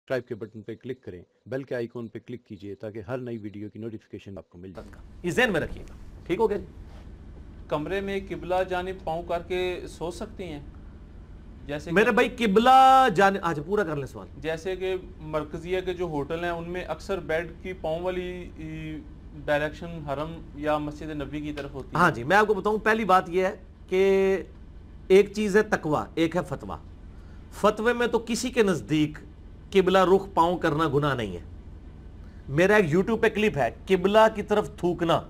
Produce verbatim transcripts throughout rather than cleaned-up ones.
Subscribe کے button پہ click کریں، بیل کے آئیکن پہ کلک کیجئے تاکہ ہر نئی ویڈیو کی نوٹیفیکیشن آپ کو مل جائے۔ یہ ذہن میں رکھیے گا، ٹھیک ہو گیا جی؟ کمرے میں قبلہ جانب پاؤں کر کے سو سکتی ہیں؟ جیسے میرے بھائی قبلہ جانب، آج پورا کر لیں سوال۔ جیسے کہ مرکزیہ کے جو ہوٹل ہیں ان میں اکثر بیڈ کی پاؤں والی ڈائریکشن حرم یا مسجد نبی کی طرف ہوتی ہے۔ ہاں جی، میں آپ کو بتاؤں، پہلی بات یہ ہے کہ ایک چیز ہے تقوی، ایک ہے فتویٰ۔ فتوے میں تو کسی کے نزدیک قبلہ رخ پاؤں کرنا گناہ نہیں ہے۔ میرا ایک یوٹیوب پہ کلپ ہے قبلہ کی طرف تھوکنا،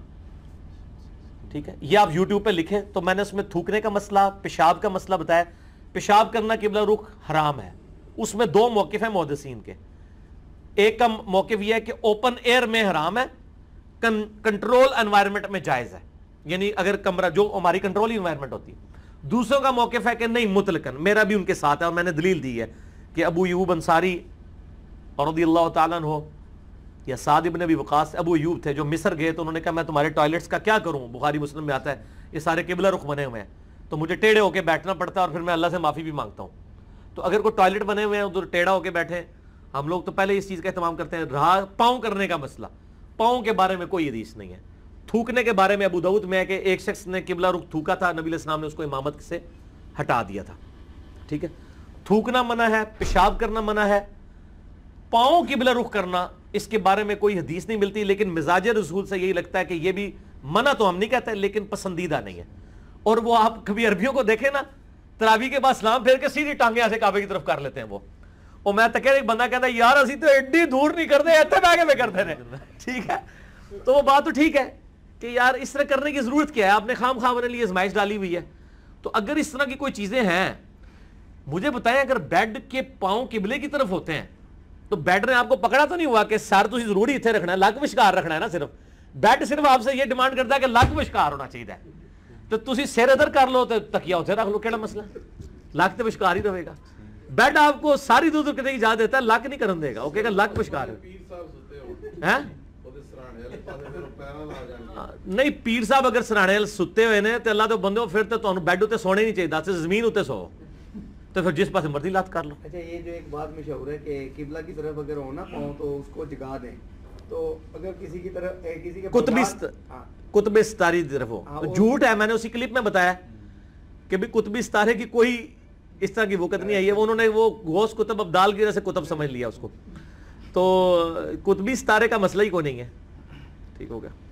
ٹھیک ہے، یہ آپ یوٹیوب پہ لکھیں تو میں نے اس میں تھوکنے کا مسئلہ، پیشاب کا مسئلہ بتایا۔ پیشاب کرنا قبلہ رخ حرام ہے، اس میں دو موقف ہیں محدثین کے۔ ایک کا موقف یہ ہے کہ اوپن ایئر میں حرام ہے، کنٹرول انوائرمنٹ میں جائز ہے، یعنی اگر کمرہ جو ہماری کنٹرول انوائرمنٹ ہوتی ہے۔ دوسروں کا موقف ہے کہ نہیں مطلقاً، میرا بھی ان کے ساتھ ہے اور میں نے دلیل دی ہے کہ ابو ایوب انصاری رضی اللہ تعالیٰ عنہ یا سعد ابن ابی وقاص، ابو ایوب تھے جو مصر گئے تو انہوں نے کہا میں تمہارے ٹوائلٹس کا کیا کروں، بخاری مسلم میں آتا ہے یہ سارے قبلہ رخ بنے ہوئے ہیں تو مجھے ٹیڑھے ہو کے بیٹھنا پڑتا ہے اور پھر میں اللہ سے معافی بھی مانگتا ہوں۔ تو اگر کوئی ٹوائلٹ بنے ہوئے ہیں ادھر ٹیڑھا ہو کے بیٹھے، ہم لوگ تو پہلے اس چیز کا اہتمام کرتے ہیں۔ رہا پاؤں کرنے کا مسئلہ، پاؤں کے بارے میں کوئی حدیث نہیں ہے۔ تھوکنے کے بارے میں ابو داؤد میں ہے کہ ایک شخص نے قبلہ رخ تھوکا تھا، نبی علیہ السلام نے اس کو امامت سے ہٹا دیا تھا، ٹھیک ہے۔ تھوکنا منع ہے، پیشاب کرنا منع ہے، پاؤں قبلہ رخ کرنا اس کے بارے میں کوئی حدیث نہیں ملتی، لیکن مزاج رسول سے یہی لگتا ہے کہ یہ بھی منع تو ہم نہیں کہتے لیکن پسندیدہ نہیں ہے۔ اور وہ آپ کبھی عربیوں کو دیکھیں نا، تراویح کے بعد سلام پھیر کے سیدھی ٹانگیں ایسے کعبے کی طرف کر لیتے ہیں وہ اور میں تک ایک بندہ کہتا ہے یار اسی تو ایڈی دور نہیں کرتے ایتھے بیٹھ کے میں کرتے ہیں، ٹھیک ہے۔ تو وہ بات تو ٹھیک ہے کہ یار اس طرح کرنے کی ضرورت کیا ہے، آپ نے خام خواہ اپنے لیے ازمائش ڈالی ہوئی ہے۔ تو اگر اس طرح کی کوئی چیزیں ہیں مجھے بتائیں، اگر بیڈ کے پاؤں قبلے کی طرف ہوتے ہیں تو بیڈ نے آپ کو پکڑا تو نہیں ہوا کہ سر تو ضروری اتنے رکھنا ہے، لک وشکار رکھنا ہے نا، صرف بیڈ صرف آپ سے یہ ڈیمانڈ کرتا ہے کہ لک وشکار ہونا چاہیے، تو تسی سر ادھر کر لو تو تکیہ اتنے رکھ لو، کیڑا مسئلہ، لک تو وشکار ہی رہے گا۔ بیڈ آپ کو ساری دور کرنے کی اجازت دیتا ہے، لک نہیں کرن دے گا، وہ کہے گا لک وشکار ہے۔ نہیں پیر صاحب اگر سرانے ستے ہوئے نے تو اللہ تو بندے پھر تو تمہیں بیڈ اتنے سونے نہیں چاہیے، زمین اتنے سو تو پھر جس پاس مرضی لات کر لو۔ اچھا یہ جو ایک بات مشہور ہے کہ قبلہ کی طرف اگر ہو نا پاؤں تو اس کو جگا دیں، تو اگر کسی کی طرف کسی کے قطبی قطب ستاری کی طرف ہو، جھوٹ ہے، میں نے اسی کلپ میں بتایا کہ بھی قطبی ستارے کی کوئی اس طرح کی وقت نہیں آئی ہے، وہ انہوں نے وہ غوث قطب ابدال کی وجہ سے قطب سمجھ لیا اس کو، تو قطبی ستارے کا مسئلہ ہی کوئی نہیں ہے، ٹھیک ہو گیا۔